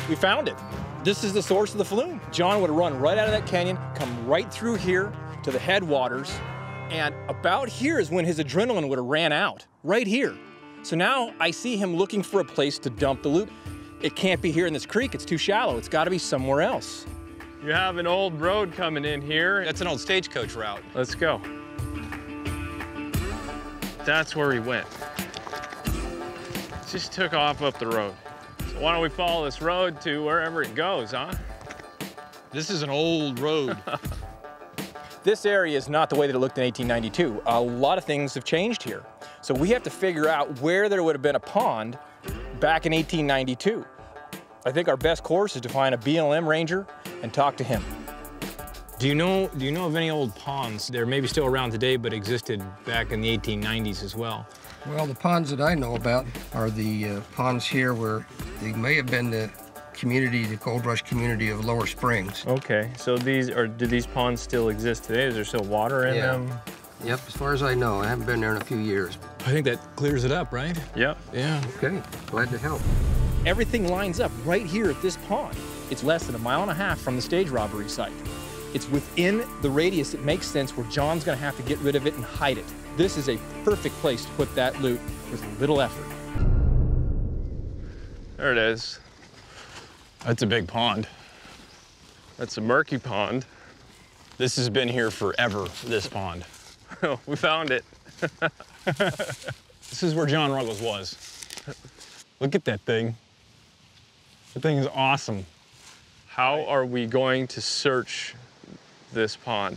We found it. This is the source of the flume. John would have run right out of that canyon, come right through here to the headwaters, and about here is when his adrenaline would have ran out, right here. So now I see him looking for a place to dump the loop. It can't be here in this creek, it's too shallow. It's gotta be somewhere else. You have an old road coming in here. That's an old stagecoach route. Let's go. That's where he went. Just took off up the road. So why don't we follow this road to wherever it goes, huh? This is an old road. This area is not the way that it looked in 1892. A lot of things have changed here. So we have to figure out where there would have been a pond back in 1892. I think our best course is to find a BLM ranger and talk to him. Do you know of any old ponds that are maybe still around today but existed back in the 1890s as well? Well, the ponds that I know about are the ponds here where they may have been the community, the gold rush community of Lower Springs. Okay, so do these ponds still exist today? Is there still water in them? Yep, as far as I know. I haven't been there in a few years. I think that clears it up, right? Yep. Yeah. Okay, glad to help. Everything lines up right here at this pond. It's less than 1.5 miles from the stage robbery site. It's within the radius. It makes sense where John's gonna have to get rid of it and hide it. This is a perfect place to put that loot with little effort. There it is. That's a big pond. That's a murky pond. This has been here forever, this pond. We found it. This is where John Ruggles was. Look at that thing. That thing is awesome. How are we going to search this pond?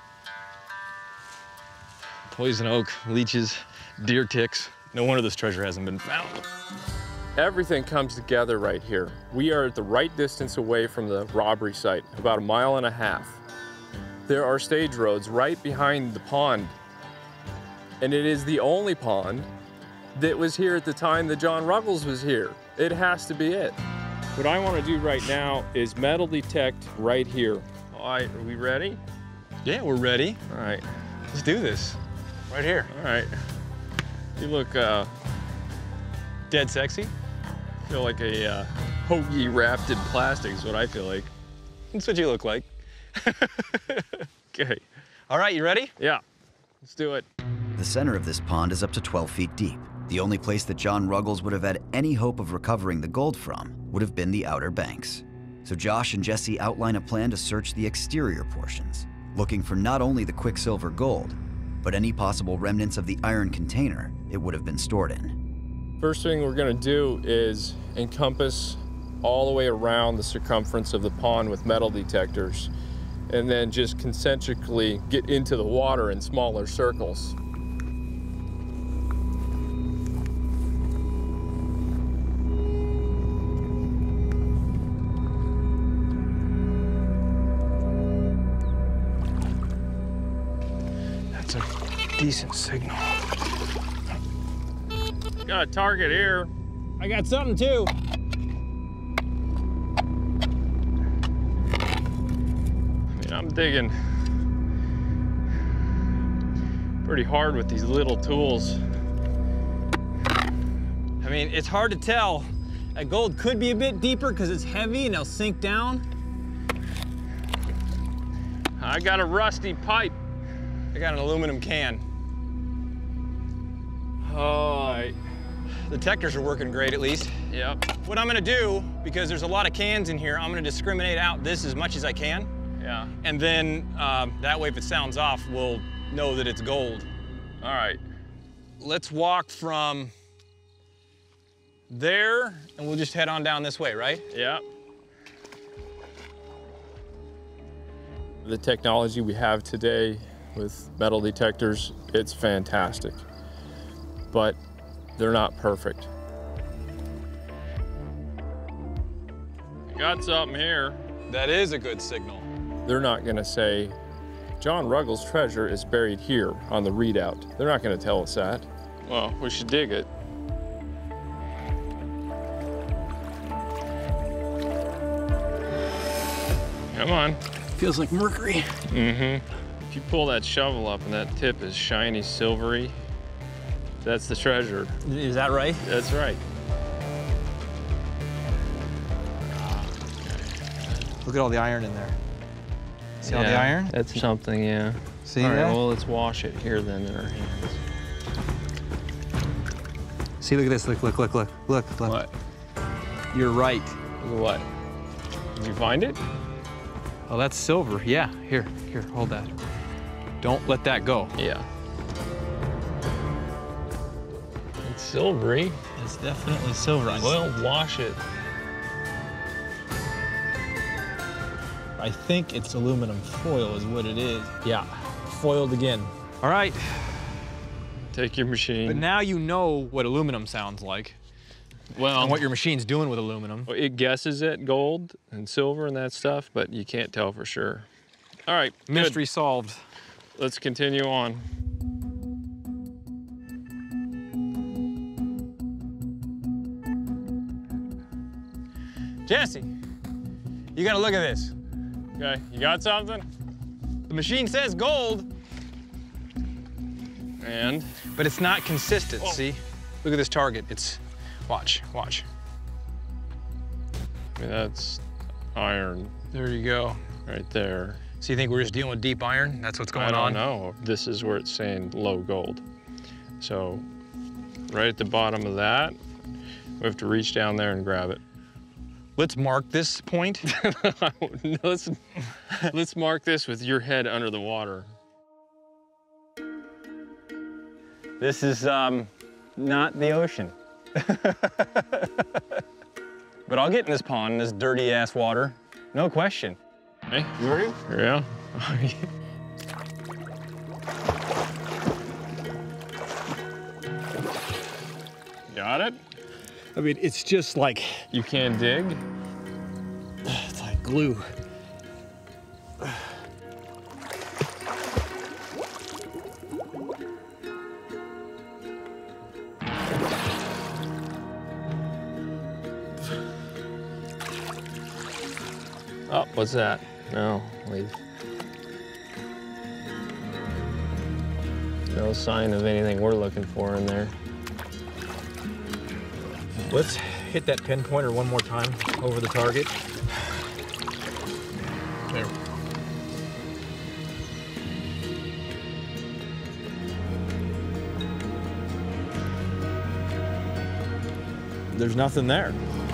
Poison oak, leeches, deer ticks. No wonder this treasure hasn't been found. Everything comes together right here. We are at the right distance away from the robbery site, about 1.5 miles. There are stage roads right behind the pond, and it is the only pond that was here at the time that John Ruggles was here. It has to be it. What I want to do right now is metal detect right here. All right, are we ready? Yeah, we're ready. All right. Let's do this. Right here. All right. You look Dead sexy. feel like a hoagie wrapped in plastic is what I feel like. That's what you look like. Okay. All right, you ready? Yeah, let's do it. The center of this pond is up to 12 feet deep. The only place that John Ruggles would have had any hope of recovering the gold from would have been the Outer Banks. So Josh and Jesse outline a plan to search the exterior portions, looking for not only the quicksilver gold, but any possible remnants of the iron container it would have been stored in. First thing we're gonna do is encompass all the way around the circumference of the pond with metal detectors, and then just concentrically get into the water in smaller circles. That's a decent signal. Got a target here. I got something too. I'm digging pretty hard with these little tools. I mean, it's hard to tell. That gold could be a bit deeper because it's heavy and it'll sink down. I got a rusty pipe. I got an aluminum can. All right. The detectors are working great, at least. Yep. What I'm gonna do, because there's a lot of cans in here, I'm gonna discriminate out this as much as I can. Yeah. And then that way, if it sounds off, we'll know that it's gold. All right. Let's walk from there, and we'll just head on down this way, right? Yep. The technology we have today with metal detectors, it's fantastic, but they're not perfect. Got something here. That is a good signal. They're not gonna say, John Ruggles' treasure is buried here on the readout. They're not gonna tell us that. Well, we should dig it. Come on. Feels like mercury. Mm-hmm. If you pull that shovel up and that tip is shiny silvery, that's the treasure. Is that right? That's right. Look at all the iron in there. See all the iron? That's something, yeah. See all right, that? well, let's wash it here then in our hands. See, look at this. Look. What? You're right. What? Did you find it? Oh, that's silver. Yeah, here, hold that. Don't let that go. Yeah. It's silvery. It's definitely silver. Well, wash it. I think it's aluminum foil is what it is. Yeah, foiled again. All right. Take your machine. But now you know what aluminum sounds like. Well, And what your machine's doing with aluminum. it guesses at gold and silver and that stuff, but you can't tell for sure. All right, Mystery good. solved. Let's continue on. Jesse, you gotta look at this. Okay, you got something? The machine says gold, And? but it's not consistent, see? Look at this target. It's, watch. I mean, that's iron There you go. right there. So you think we're just dealing with deep iron? That's what's going I on? don't know. This is where it's saying low gold. So right at the bottom of that, we have to reach down there and grab it. Let's mark this point. Let's mark this with your head under the water. This is not the ocean. But I'll get in this pond, in this dirty ass water. No question. Hey, You ready? yeah. Got it? I mean, it's just like, You can't dig? it's like glue. Oh, what's that? No, wait. No sign of anything we're looking for in there. Let's hit that pinpointer one more time over the target. There. There's nothing there.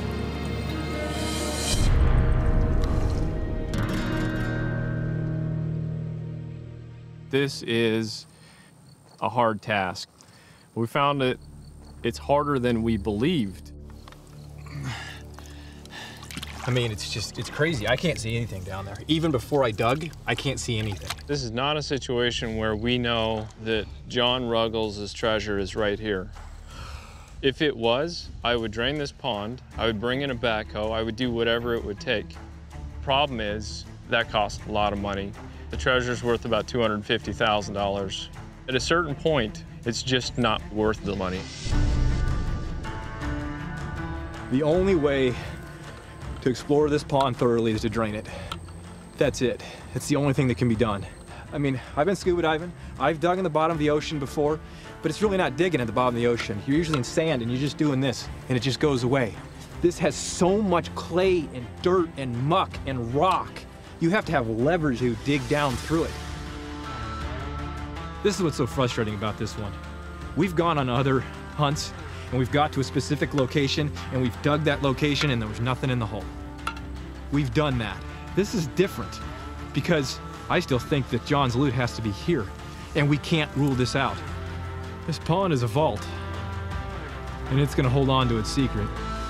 This is a hard task. We found that it's harder than we believed. I mean, it's crazy. I can't see anything down there. Even before I dug, I can't see anything. This is not a situation where we know that John Ruggles' treasure is right here. If it was, I would drain this pond, I would bring in a backhoe, I would do whatever it would take. Problem is, that costs a lot of money. The treasure's worth about $250,000. At a certain point, it's just not worth the money. The only way to explore this pond thoroughly is to drain it. That's it. It's the only thing that can be done. I mean, I've been scuba diving. I've dug in the bottom of the ocean before, but it's really not digging at the bottom of the ocean. You're usually in sand and you're just doing this and it just goes away. This has so much clay and dirt and muck and rock. You have to have levers to dig down through it. This is what's so frustrating about this one. We've gone on other hunts and we've got to a specific location and we've dug that location and there was nothing in the hole. We've done that. This is different because I still think that John's loot has to be here and we can't rule this out. This pond is a vault and it's gonna hold on to its secret.